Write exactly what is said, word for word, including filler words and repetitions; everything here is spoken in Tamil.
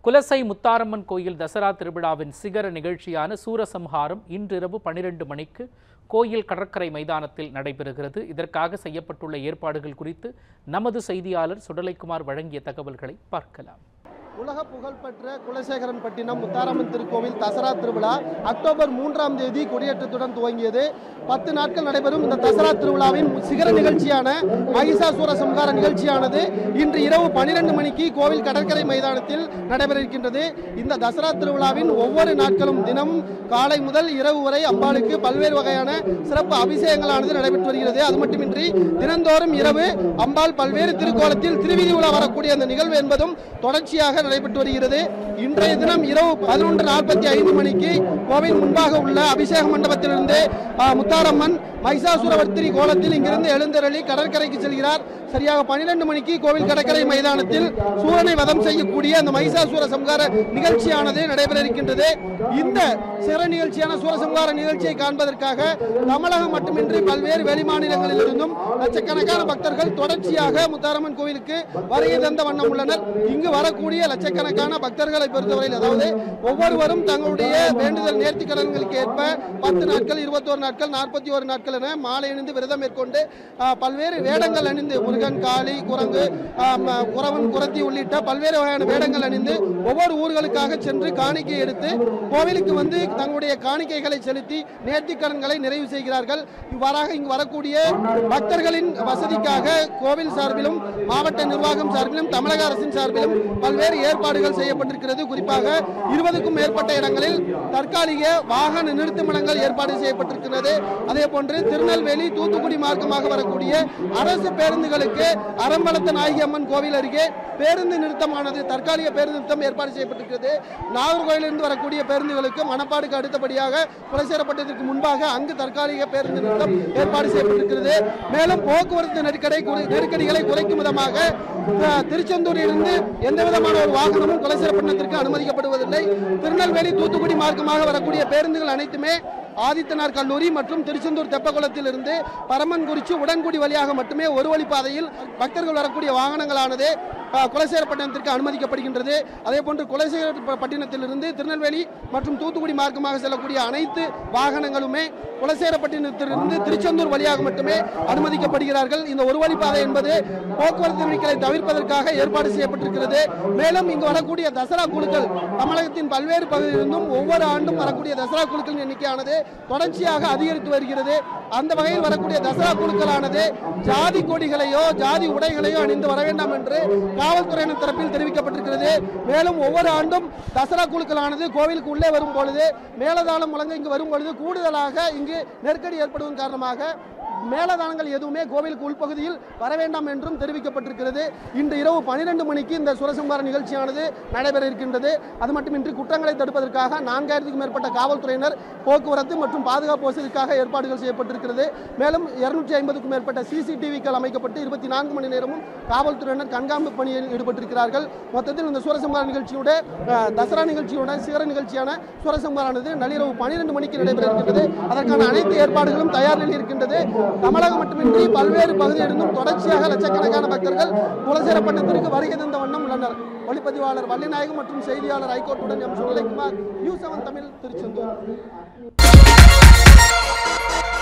குலசை முத்தாரம்மன் கோயில் தசரா திருவிழாவின் சிகர நிகழ்ச்சியான சூரசம்ஹாரம் இன்றிரவு பனிரெண்டு மணிக்கு கோயில் கடற்கரை மைதானத்தில் நடைபெறுகிறது. இதற்காக செய்யப்பட்டுள்ள ஏற்பாடுகள் குறித்து நமது செய்தியாளர் சுடலைக்குமார் வழங்கிய தகவல்களை பார்க்கலாம். உலக புகழ்பெற்ற குலசேகரன்பட்டினம் முத்தாரம்மன் திருக்கோவில் தசரா திருவிழா அக்டோபர் மூன்றாம் தேதி கொடியேற்றத்துடன் துவங்கியது. பத்து நாட்கள் நடைபெறும் இந்த தசரா திருவிழாவின் சிகர நிகழ்ச்சியான மகிஷாசூர சம்ஹார நிகழ்ச்சியானது இன்று இரவு பனிரெண்டு மணிக்கு கோவில் கடற்கரை மைதானத்தில் நடைபெற இருக்கின்றது. இந்த தசரா திருவிழாவின் ஒவ்வொரு நாட்களும் தினமும் காலை முதல் இரவு வரை அம்பாளுக்கு பல்வேறு வகையான சிறப்பு அபிஷேகங்களானது நடைபெற்று வருகிறது. அது மட்டுமின்றி தினந்தோறும் இரவு அம்பாள் பல்வேறு திருக்கோலத்தில் திருவீதி உலா வரக்கூடிய அந்த நிகழ்வு என்பதும் தொடர்ச்சியாக நடைபெற்று வருகிறது. இன்றைய தினம் இரவு பதினொன்று நாற்பத்தி ஐந்து மணிக்கு கோவில் முன்பாக உள்ள அபிஷேக மண்டபத்திலிருந்து முத்தாரம்மன் மகிஷாசூரவர்த்தினி கோலத்தில் இங்கிருந்து எழுந்தருளி கடற்கரைக்கு செல்கிறார். சரியாக பனிரெண்டு மணிக்கு கோவில் கடற்கரை மைதானத்தில் சூரனை வதம் செய்யக்கூடிய அந்த மகிஷாசூர சம்ஹார நிகழ்ச்சியானது நடைபெற இருக்கின்றது. இந்த சிற நிகழ்ச்சியான சூரசம்ஹார நிகழ்ச்சியை காண்பதற்காக தமிழகம் மட்டுமின்றி பல்வேறு வெளிமாநிலங்களில் இருந்தும் லட்சக்கணக்கான பக்தர்கள் தொடர்ச்சியாக முத்தாரம்மன் கோவிலுக்கு வருகை தந்த வண்ணம் உள்ளனர். இங்கு வரக்கூடிய லட்சக்கணக்கான பக்தர்களை பொறுத்தவரையில், அதாவது ஒவ்வொருவரும் தங்களுடைய வேண்டுதல் நேர்த்தி கடன்களுக்கு ஏற்ப பத்து நாட்கள், இருபத்தி ஒரு நாட்கள், நாற்பத்தி ஒரு நாட்கள் என மாலை அணிந்து விரதம் மேற்கொண்டு பல்வேறு வேடங்கள் அணிந்து முருகன், காளி, குரங்கு, குறவன், குரத்தி உள்ளிட்ட பல்வேறு வகையான வேடங்கள் அணிந்து ஒவ்வொரு ஊர்களுக்காக சென்று காணிக்கை எடுத்து கோவிலுக்கு வந்து தங்களுடைய காணிக்கைகளை செலுத்தி நேர்த்தி கடன்களை நிறைவு செய்கிறார்கள். இவ்வாறாக இங்கு வரக்கூடிய பக்தர்களின் வசதிக்காக கோவில் சார்பிலும் மாவட்ட நிர்வாகம் சார்பிலும் தமிழக அரசின் சார்பிலும் பல்வேறு ஏற்பாடுகள் செய்யப்பட்டிருக்கிறது. குறிப்பாக இருபதுக்கும் மேற்பட்ட இடங்களில் தற்காலிக வாகன நிறுத்துமிடங்கள் ஏற்பாடு செய்யப்பட்டிருக்கிறது. அதே போன்று திருநெல்வேலி, தூத்துக்குடி மார்க்கமாக வரக்கூடிய அரசு பேருந்துகளுக்கு அரம்பலத்த நாயகி அம்மன் கோவில் அருகே பேருந்து நிறுத்தமானது தற்காலிக பேருந்து நிறுத்தம் ஏற்பாடு செய்யப்பட்டிருக்கிறது. நாகர்கோயிலிருந்து வரக்கூடிய பேருந்துகளுக்கு மணப்பாடுக்கு அடுத்தபடியாக குலசேகரப்பட்டினத்திற்கு முன்பாக அங்கு தற்காலிக பேருந்து நிறுத்தம் ஏற்பாடு செய்யப்பட்டிருக்கிறது. மேலும் போக்குவரத்து நெருக்கடி நெருக்கடிகளை குறைக்கும் விதமாக திருச்செந்தூரிலிருந்து எந்த விதமான ஒரு வாகனமும் குலசேகரப்பட்டினத்திற்கு அனுமதிக்கப்படுவதில்லை. திருநெல்வேலி, தூத்துக்குடி மார்க்கமாக வரக்கூடிய பேருந்துகள் அனைத்துமே ஆதித்தனார் கல்லூரி மற்றும் திருச்செந்தூர் தெப்பகுளத்தில் இருந்து பரமன்குறிச்சி, உடன்குடி வழியாக மட்டுமே ஒரு வழி பாதையில் பக்தர்கள் வரக்கூடிய வாகனங்களானது குலசேகரப்பட்டினத்திற்கு அனுமதிக்கப்படுகின்றது. அதே போன்று குலசேகரப்பட்டினத்திலிருந்து திருநெல்வேலி மற்றும் தூத்துக்குடி மார்க்கமாக செல்லக்கூடிய அனைத்து வாகனங்களுமே குலசேகரப்பட்டினத்திலிருந்து திருச்செந்தூர் வழியாக மட்டுமே அனுமதிக்கப்படுகிறார்கள். இந்த ஒரு வழி பாதை என்பது போக்குவரத்து நெருக்கடிகளை தவிர்ப்பதற்காக ஏற்பாடு செய்யப்பட்டிருக்கிறது. மேலும் இங்கு வரக்கூடிய தசரா குழுக்கள் தமிழகத்தின் பல்வேறு பகுதியிலிருந்தும் ஒவ்வொரு ஆண்டும் வரக்கூடிய தசரா குழுக்களின் எண்ணிக்கையானது தொடர்ச்சியாக அதிகரித்து வருகிறது. அந்த வகையில் வரக்கூடிய தசரா குழுக்களானது ஜாதி கொடிகளையோ ஜாதி உடைகளையோ அணிந்து வர வேண்டாம் என்று காவல்துறையினர் தரப்பில் தெரிவிக்கப்பட்டிருக்கிறது. மேலும் ஒவ்வொரு ஆண்டும் தசரா குழுக்களானது கோவிலுக்கு உள்ளே வரும் பொழுது மேலதாளம் முழங்க இங்கு வரும் பொழுது கூடுதலாக இங்கு நெருக்கடி ஏற்படுவதன் காரணமாக மேலதானங்கள் எதுவுமே கோவிலுக்கு உள்பகுதியில் வர வேண்டாம் என்றும் தெரிவிக்கப்பட்டிருக்கிறது. இன்று இரவு பனிரெண்டு மணிக்கு இந்த சூரசம்ஹார நிகழ்ச்சியானது நடைபெற இருக்கின்றது. அது மட்டுமின்றி குற்றங்களை தடுப்பதற்காக நான்காயிரத்துக்கும் மேற்பட்ட காவல்துறையினர் போக்குவரத்து மற்றும் பாதுகாப்பு வசதிக்காக ஏற்பாடுகள் செய்யப்பட்டிருக்கிறது. மேலும் இருநூற்றி ஐம்பதுக்கும் மேற்பட்ட சிசிடிவிக்கள் அமைக்கப்பட்டு இருபத்தி நான்கு மணி நேரமும் காவல்துறையினர் கண்காணிப்பு பணியில் ஈடுபட்டிருக்கிறார்கள். மொத்தத்தில் இந்த சூரசம்ஹார நிகழ்ச்சியோட தசரா நிகழ்ச்சியோட சிகர நிகழ்ச்சியான சூரசம்ஹாரானது நள்ளிரவு பனிரெண்டு மணிக்கு நடைபெற இருக்கின்றது. அதற்கான அனைத்து ஏற்பாடுகளும் தயார் நிலையில் இருக்கின்றது. தமிழகம் மட்டுமின்றி பல்வேறு பகுதிகளிலும் தொடர்ச்சியாக லட்சக்கணக்கான பக்தர்கள் குலசேகரப்பட்டினத்திற்கு வருகை தந்த வண்ணம் உள்ளனர். ஒளிப்பதிவாளர் வள்ளிநாயகம் மற்றும் செய்தியாளர் ஐகோட்டுடன் M Sudalaikumar, news seven Tamil, Tiruchendur.